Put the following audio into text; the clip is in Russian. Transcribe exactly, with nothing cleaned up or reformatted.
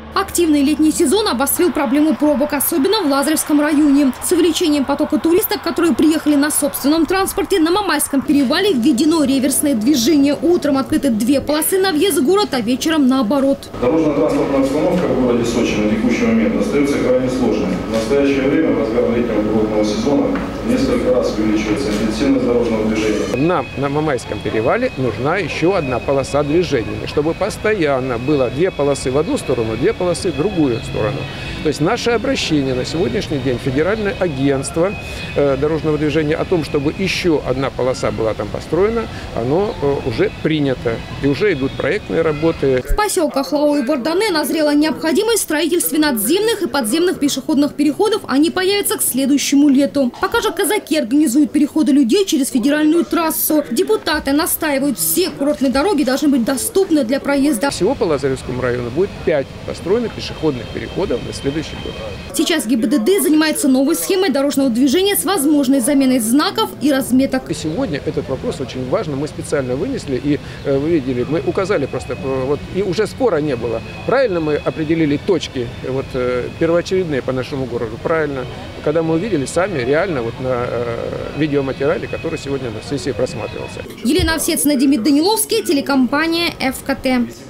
Активный летний сезон обострил проблему пробок, особенно в Лазаревском районе. С увеличением потока туристов, которые приехали на собственном транспорте, на Мамайском перевале введено реверсное движение. Утром открыты две полосы на въезд в город, а вечером наоборот. Дорожно-транспортная обстановка в городе Сочи на текущий момент остается крайне сложной. В настоящее время, в разгар летнего курортного сезона, несколько раз увеличивается интенсивность дорожного движения. Нам на Мамайском перевале нужна еще одна полоса движения, чтобы постоянно было две полосы в одну сторону, две полосы в другую сторону. То есть наше обращение на сегодняшний день в Федеральное агентство э, дорожного движения о том, чтобы еще одна полоса была там построена, оно э, уже принято. И уже идут проектные работы. В поселках Лао и Бардане назрела необходимость в строительстве надземных и подземных пешеходных переходов. Они появятся к следующему лету. Пока же казаки организуют переходы людей через федеральную трассу. Депутаты настаивают, все курортные дороги должны быть доступны для проезда. Всего по Лазаревскому району будет пять построенных пешеходных переходов на следующий год. Сейчас ГИБДД занимается новой схемой дорожного движения с возможной заменой знаков и разметок. И сегодня этот вопрос очень важный. Мы специально вынесли и э, вы видели, мы указали просто, э, вот, и уже спора не было. Правильно мы определили точки вот, э, первоочередные по нашему городу? Правильно. Когда мы увидели сами реально вот, на э, видеоматериале, который сегодня на сессии просматривался. Елена Овсецина, Демид Даниловский, телекомпания эф ка тэ.